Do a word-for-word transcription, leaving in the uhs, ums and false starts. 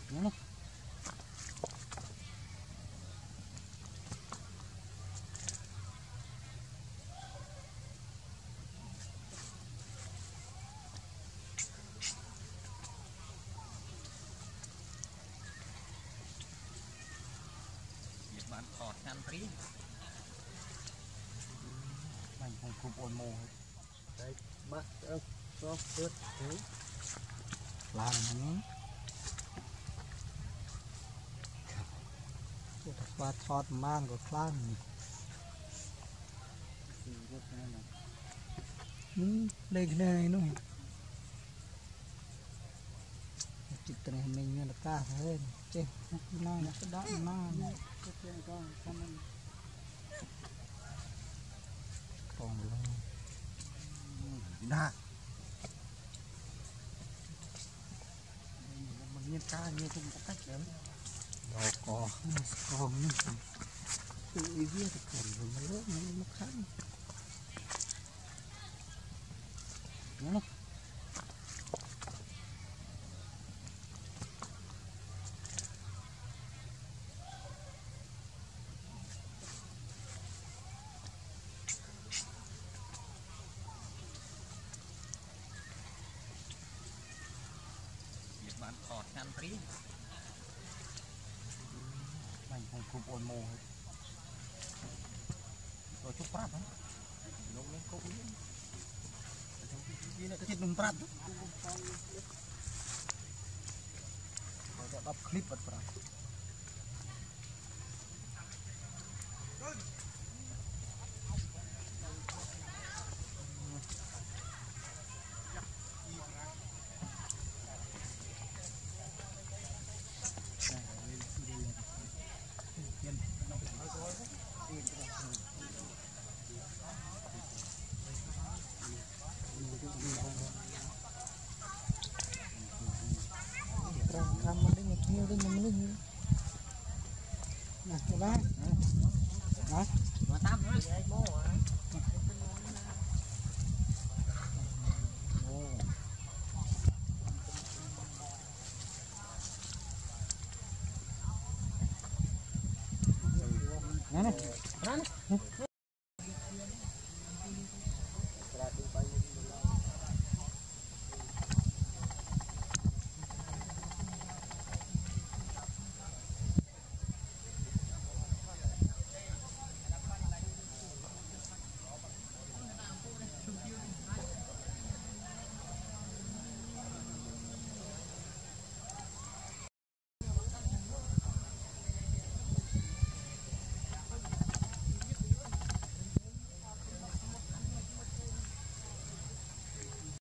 nó bạn thọt ăn tí mình không cụp ồn mồ đấy bắt ớt có ớt thế làm nó qua thọt mang của clan ừ, đây cái này nó chụp cái này mình như là ca hơn chứ nó nó cái đó nó còn luôn nè mình nhiên ca như không có cách lắm đó có còn nữa tự ý viết thì còn rồi mà lớp nó mất khăn nó bạn thọt ăn tí mình không cụp ồn mồ rồi chúc phát hả nó lên cốc đi cái thịt đừng phát rồi đã đọc clip vật phát Ramai dengan kecil dengan melih. Nah, coba. Nah, mantap nih. Nah, nah.